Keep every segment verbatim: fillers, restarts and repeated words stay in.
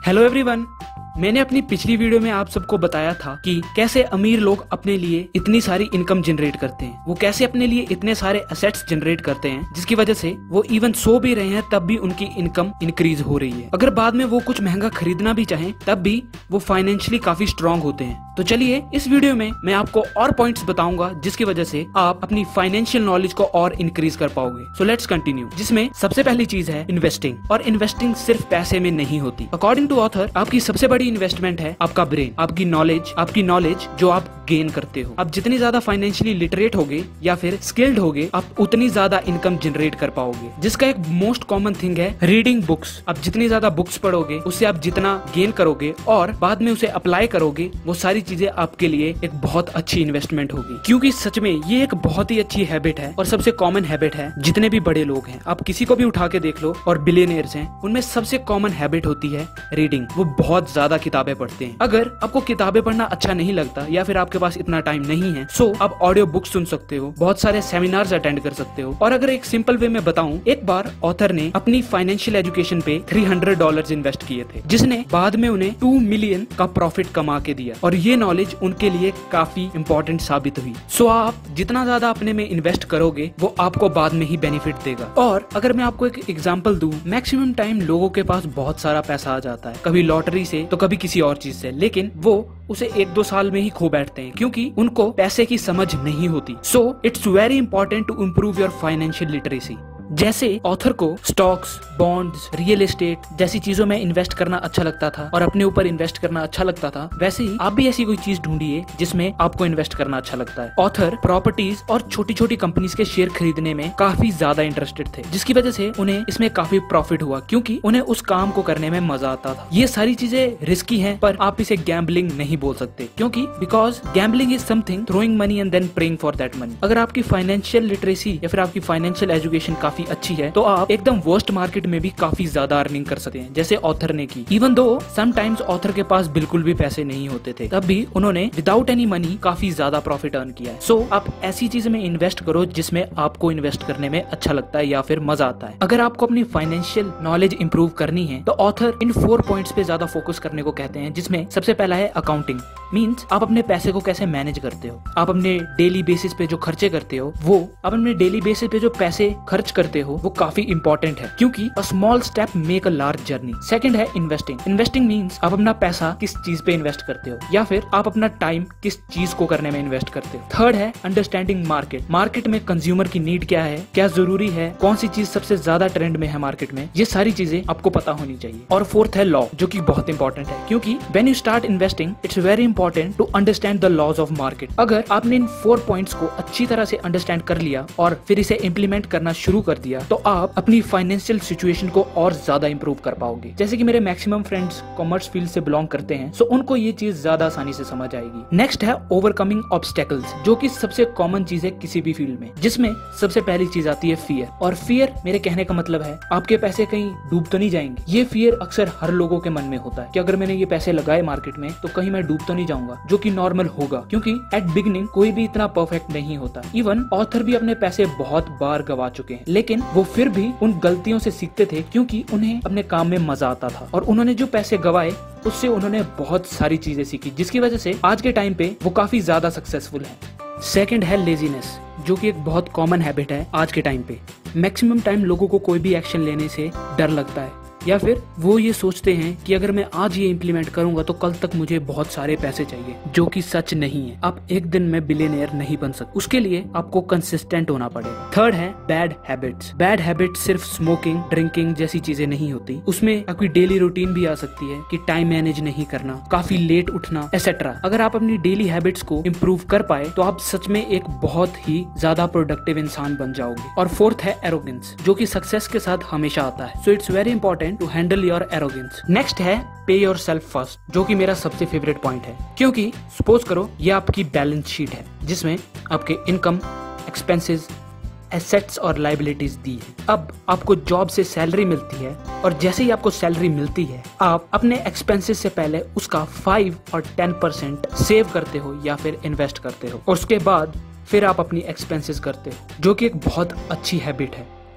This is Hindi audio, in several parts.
हेलो एवरीवन, मैंने अपनी पिछली वीडियो में आप सबको बताया था कि कैसे अमीर लोग अपने लिए इतनी सारी इनकम जनरेट करते हैं, वो कैसे अपने लिए इतने सारे असेट्स जनरेट करते हैं जिसकी वजह से वो इवन सो भी रहे हैं तब भी उनकी इनकम इंक्रीज हो रही है। अगर बाद में वो कुछ महंगा खरीदना भी चाहें तब भी वो फाइनेंशियली काफी स्ट्रांग होते हैं। तो चलिए इस वीडियो में मैं आपको और पॉइंट्स बताऊंगा जिसकी वजह से आप अपनी फाइनेंशियल नॉलेज को और इंक्रीज कर पाओगे। सो लेट्स कंटिन्यू, जिसमें सबसे पहली चीज है इन्वेस्टिंग। और इन्वेस्टिंग सिर्फ पैसे में नहीं होती। अकॉर्डिंग टू ऑथर, आपकी सबसे बड़ी इन्वेस्टमेंट है आपका ब्रेन, आपकी नॉलेज, आपकी नॉलेज जो आप गेन करते हो। आप जितनी ज्यादा फाइनेंशियली लिटरेट होगे या फिर स्किल्ड होगे, आप उतनी ज्यादा इनकम जनरेट कर पाओगे। जिसका एक मोस्ट कॉमन थिंग है रीडिंग बुक्स। आप जितनी ज्यादा बुक्स पढ़ोगे उससे आप जितना गेन करोगे और बाद में उसे अप्लाई करोगे, वो सारी चीजें आपके लिए एक बहुत अच्छी इन्वेस्टमेंट होगी। क्योंकि सच में ये एक बहुत ही अच्छी हैबिट है और सबसे कॉमन हैबिट है। जितने भी बड़े लोग हैं, आप किसी को भी उठा के देख लो और बिलियनियर्स हैं, उनमें सबसे कॉमन हैबिट होती है रीडिंग। वो बहुत ज्यादा किताबें पढ़ते हैं। अगर आपको किताबें पढ़ना अच्छा नहीं लगता या फिर आपके पास इतना टाइम नहीं है, सो आप ऑडियो बुक सुन सकते हो, बहुत सारे सेमिनार्स अटेंड कर सकते हो। और अगर एक सिंपल वे में बताऊं, एक बार ऑथर ने अपनी फाइनेंशियल एजुकेशन पे तीन सौ डॉलर्स इन्वेस्ट किए थे, जिसने बाद में उन्हें दो मिलियन का प्रॉफिट कमा के दिया। और ये नॉलेज उनके लिए काफी इंपॉर्टेंट साबित हुई। सो आप जितना ज्यादा अपने में इन्वेस्ट करोगे वो आपको बाद में ही बेनिफिट देगा। और अगर मैं आपको एक एग्जांपल दूं, मैक्सिमम टाइम लोगों के पास बहुत सारा पैसा आ जाता है, कभी लॉटरी से तो कभी किसी और चीज से, लेकिन वो उसे एक दो साल में ही खो बैठते हैं क्योंकि उनको पैसे की समझ नहीं होती। So it's very important to improve your financial literacy. जैसे ऑथर को स्टॉक्स, बॉन्ड्स, रियल एस्टेट जैसी चीजों में इन्वेस्ट करना अच्छा लगता था और अपने ऊपर इन्वेस्ट करना अच्छा लगता था, वैसे ही आप भी ऐसी कोई चीज ढूंढिए जिसमें आपको इन्वेस्ट करना अच्छा लगता है। ऑथर प्रॉपर्टीज और छोटी छोटी कंपनीज के शेयर खरीदने में काफी ज्यादा इंटरेस्टेड थे, जिसकी वजह से उन्हें इसमें काफी प्रॉफिट हुआ क्योंकि उन्हें उस काम को करने में मजा आता था। ये सारी चीजें रिस्की है, पर आप इसे गैम्बलिंग नहीं बोल सकते क्योंकि because gambling is something throwing money and then praying for that money. अगर आपकी फाइनेंशियल लिटरेसी या फिर आपकी फाइनेंशियल एजुकेशन काफी अच्छी है तो आप एकदम वर्स्ट मार्केट में भी काफी ज्यादा अर्निंग कर सकते हैं, जैसे ऑथर ने की। इवन दो समटाइम्स ऑथर के पास बिल्कुल भी पैसे नहीं होते थे, तब भी उन्होंने विदाउट एनी मनी काफी ज्यादा प्रॉफिट अर्न किया है। सो so, आप ऐसी चीज में इन्वेस्ट करो जिसमें आपको इन्वेस्ट करने में अच्छा लगता है या फिर मजा आता है। अगर आपको अपनी फाइनेंशियल नॉलेज इंप्रूव करनी है तो ऑथर इन फोर पॉइंट्स पे ज्यादा फोकस करने को कहते हैं, जिसमें सबसे पहला है अकाउंटिंग। मीन्स आप अपने पैसे को कैसे मैनेज करते हो, आप अपने डेली बेसिस पे जो खर्चे करते हो, वो आप अपने डेली बेसिस पे जो पैसे खर्च करते हो वो काफी इंपॉर्टेंट है क्योंकि a small step make a large journey. Second है इन्वेस्टिंग। इन्वेस्टिंग मींस आप अपना पैसा किस चीज पे इन्वेस्ट करते हो या फिर आप अपना टाइम किस चीज को करने में इन्वेस्ट करते हो। थर्ड है अंडरस्टैंडिंग मार्केट। मार्केट में कंज्यूमर की नीड क्या है, क्या जरूरी है, कौन सी चीज सबसे ज्यादा ट्रेंड में है मार्केट में, ये सारी चीजें आपको पता होनी चाहिए। और फोर्थ है लॉ, जो की बहुत इंपॉर्टेंट है क्योंकि when you start investing it's very important to understand the laws of market. अगर आपने इन फोर पॉइंट्स को अच्छी तरह से अंडरस्टैंड कर लिया और फिर इसे इम्प्लीमेंट करना शुरू कर दिया तो आप अपनी फाइनेंशियल सिचुएशन को और ज्यादा इंप्रूव कर पाओगे। जैसे कि मेरे मैक्सिमम फ्रेंड्स कॉमर्स फील्ड से बिलोंग करते हैं, सो उनको ये चीज ज्यादा आसानी से समझ आएगी। नेक्स्ट है ओवरकमिंग ऑब्स्टेकल्स, जो कि सबसे कॉमन चीज है किसी भी फील्ड में, जिसमें सबसे पहली चीज आती है फियर। और फियर मेरे कहने का मतलब है आपके पैसे कहीं डूब तो नहीं जाएंगे। ये फियर अक्सर हर लोगों के मन में होता है कि अगर मैंने ये पैसे लगाए मार्केट में तो कहीं मैं डूब तो नहीं जाऊंगा, जो कि नॉर्मल होगा क्योंकि एट बिगिनिंग कोई भी इतना परफेक्ट नहीं होता। इवन ऑथर भी अपने पैसे बहुत बार गवा चुके हैं, लेकिन वो फिर भी उन गलतियों से सीखते थे क्योंकि उन्हें अपने काम में मजा आता था। और उन्होंने जो पैसे गवाए उससे उन्होंने बहुत सारी चीजें सीखी, जिसकी वजह से आज के टाइम पे वो काफी ज्यादा सक्सेसफुल है। सेकंड है लेजीनेस, जो कि एक बहुत कॉमन हैबिट है आज के टाइम पे। मैक्सिमम टाइम लोगों को कोई भी एक्शन लेने से डर लगता है या फिर वो ये सोचते हैं कि अगर मैं आज ये इम्प्लीमेंट करूंगा तो कल तक मुझे बहुत सारे पैसे चाहिए, जो कि सच नहीं है। आप एक दिन में बिलियनियर नहीं बन सकते, उसके लिए आपको कंसिस्टेंट होना पड़ेगा। थर्ड है बैड हैबिट्स। बैड हैबिट सिर्फ स्मोकिंग, ड्रिंकिंग जैसी चीजें नहीं होती, उसमें आपकी डेली रूटीन भी आ सकती है कि टाइम मैनेज नहीं करना, काफी लेट उठना एक्सेट्रा। अगर आप अपनी डेली हैबिट्स को इम्प्रूव कर पाए तो आप सच में एक बहुत ही ज्यादा प्रोडक्टिव इंसान बन जाओगे। और फोर्थ है एरोगेंस, जो कि सक्सेस के साथ हमेशा आता है। So it's very important to handle your arrogance. Next है पे योर सेल्फ फर्स्ट, जो कि मेरा सबसे फेवरेट पॉइंट है क्योंकि सपोज करो ये आपकी बैलेंस शीट है जिसमें आपके इनकम, एक्सपेंसेस, एसेट्स और लायबिलिटीज दी है। अब आपको जॉब से सैलरी मिलती है और जैसे ही आपको सैलरी मिलती है आप अपने एक्सपेंसेस से पहले उसका फाइव और टेन परसेंट सेव करते हो या फिर इन्वेस्ट करते हो और उसके बाद फिर आप अपनी एक्सपेंसेस करते हो, जो कि एक बहुत अच्छी हैबिट है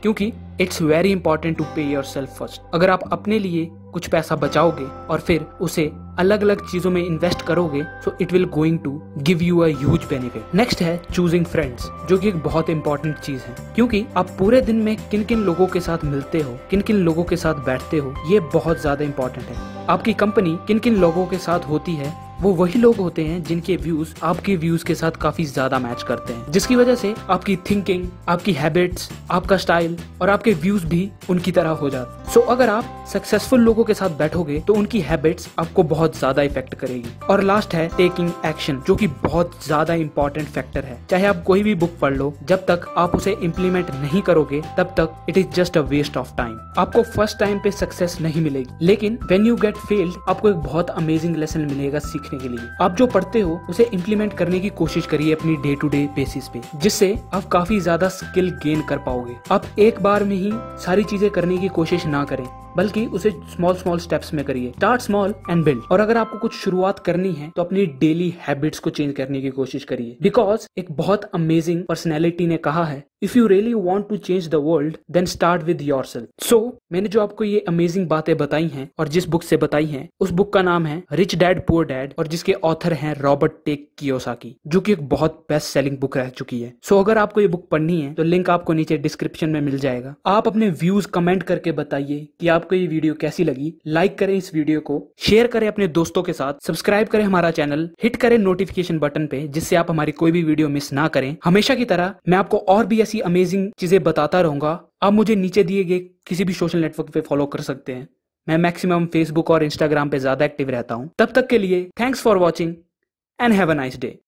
क्योंकि it's very important to pay yourself first. अगर आप अपने लिए कुछ पैसा बचाओगे और फिर उसे अलग अलग चीजों में इन्वेस्ट करोगे so it will going to give you a huge benefit. Next है चूजिंग फ्रेंड्स, जो कि एक बहुत इंपॉर्टेंट चीज है, क्योंकि आप पूरे दिन में किन किन लोगों के साथ मिलते हो, किन किन लोगों के साथ बैठते हो, ये बहुत ज्यादा इंपॉर्टेंट है। आपकी कंपनी किन किन लोगों के साथ होती है, वो वही लोग होते हैं जिनके व्यूज आपके व्यूज के साथ काफी ज्यादा मैच करते हैं, जिसकी वजह से आपकी थिंकिंग, आपकी हैबिट्स, आपका स्टाइल और आपके व्यूज भी उनकी तरह हो जाते। सो so, अगर आप सक्सेसफुल लोगों के साथ बैठोगे तो उनकी हैबिट्स आपको बहुत ज्यादा इफेक्ट करेगी। और लास्ट है टेकिंग एक्शन, जो कि बहुत ज्यादा इंपॉर्टेंट फैक्टर है। चाहे आप कोई भी बुक पढ़ लो, जब तक आप उसे इम्प्लीमेंट नहीं करोगे तब तक it is just a waste of time. आपको फर्स्ट टाइम पे सक्सेस नहीं मिलेगी, लेकिन व्हेन यू गेट फेल्ड आपको एक बहुत अमेजिंग लेसन मिलेगा सीखने के लिए। आप जो पढ़ते हो उसे इम्प्लीमेंट करने की कोशिश करिए अपनी डे टू डे बेसिस पे, जिससे आप काफी ज्यादा स्किल गेन कर पाओगे। आप एक बार में ही सारी चीजें करने की कोशिश ना करें, बल्कि उसे स्मॉल स्मॉल स्टेप्स में करिए। Start small and build. और अगर आपको कुछ शुरुआत करनी है तो अपनी डेली हैबिट्स को चेंज करने की कोशिश करिए, बिकॉज एक बहुत अमेजिंग पर्सनैलिटी ने कहा है, if you really want to change the world then start with yourself. So मैंने जो आपको ये अमेजिंग बातें बताई हैं और जिस बुक से बताई हैं, उस बुक का नाम है रिच डैड पुअर डैड और जिसके ऑथर हैं रॉबर्ट टेक कियोसाकी, जो कि एक बहुत बेस्ट सेलिंग बुक रह चुकी है। सो so, अगर आपको ये बुक पढ़नी है तो लिंक आपको नीचे डिस्क्रिप्शन में मिल जाएगा। आप अपने व्यूज कमेंट करके बताइए कि आपको ये वीडियो कैसी लगी। लाइक करें इस वीडियो को, शेयर करें अपने दोस्तों के साथ, सब्सक्राइब करें हमारा चैनल, हिट करें नोटिफिकेशन बटन पे, जिससे आप हमारी कोई भी वीडियो मिस ना करें। हमेशा की तरह मैं आपको और भी ऐसी अमेजिंग चीजें बताता रहूंगा। आप मुझे नीचे दिए गए किसी भी सोशल नेटवर्क पे फॉलो कर सकते हैं। मैं मैक्सिमम फेसबुक और इंस्टाग्राम पे ज्यादा एक्टिव रहता हूं। तब तक के लिए thanks for watching and have a nice day.